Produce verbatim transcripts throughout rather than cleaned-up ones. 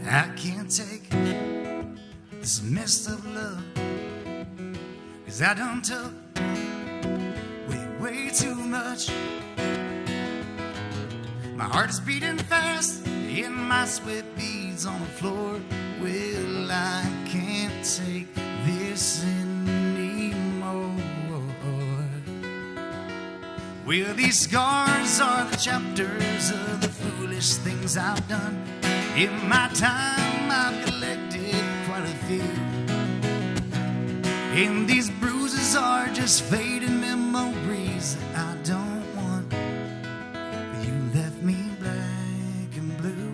I can't take this messed up love, 'cause I done took way, way too much. My heart is beating fast and my sweat beads on the floor. Well, I can't take this anymore. Well, these scars are the chapters of the foolish things I've done. In my time I've collected quite a few, and these bruises are just fading memories that I don't want. You left me black and blue.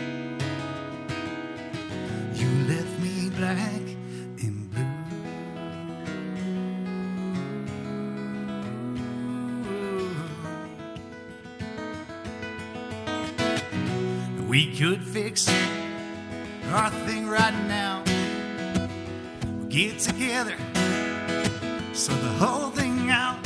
You left me black and blue. We could fix our thing right now. We'll get together, sort the whole thing out.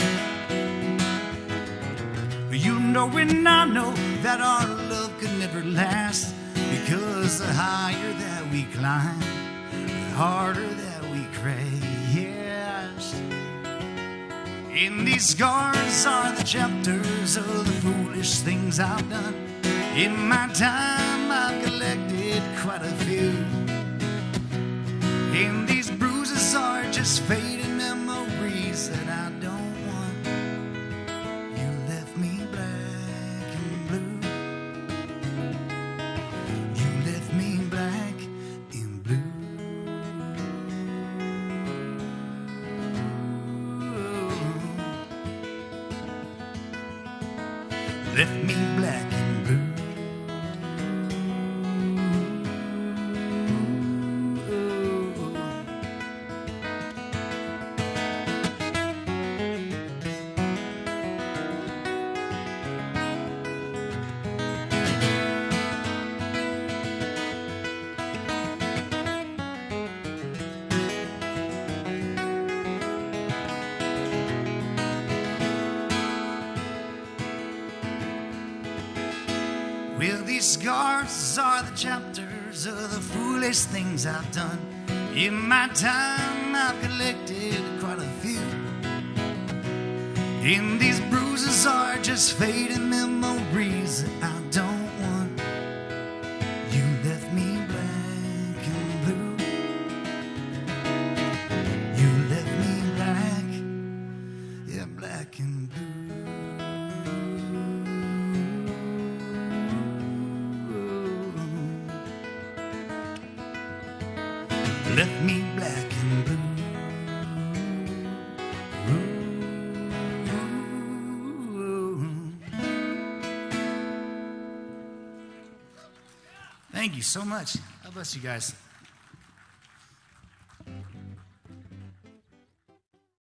You know and I know that our love could never last, because the higher that we climb, the harder that we crave. Yes. And these scars are the chapters of the foolish things I've done. In my time I've collected quite a few, and these bruises are just fading memories that I don't want. You left me black and blue. You left me black and blue. Left me black and blue. Well, these scars are the chapters of the foolish things I've done. In my time I've collected quite a few, and these bruises are just fading memories that I don't want. You left me black and blue. You left me black, yeah, black and blue. Left me black and blue. Thank you so much. God bless you guys.